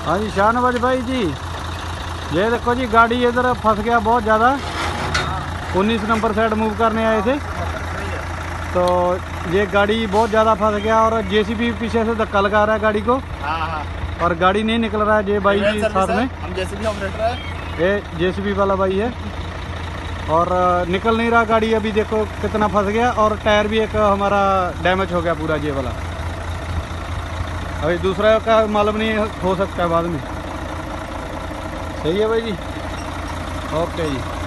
हाँ जी शाहनवाज भाई जी, ये देखो जी गाड़ी इधर फंस गया बहुत ज़्यादा। 19 नंबर साइड मूव करने आए थे तो ये गाड़ी बहुत ज़्यादा फंस गया और जेसीबी पीछे से धक्का लगा रहा है गाड़ी को। और गाड़ी नहीं निकल रहा है। ये भाई जी साथ में हम जेसीबी ऑपरेटर है, ये जेसीबी वाला भाई है और निकल नहीं रहा गाड़ी। अभी देखो कितना फंस गया और टायर भी एक हमारा डैमेज हो गया पूरा ये वाला। अभी दूसरा का मालूम नहीं हो सकता है बाद में। सही है भाई जी, ओके जी।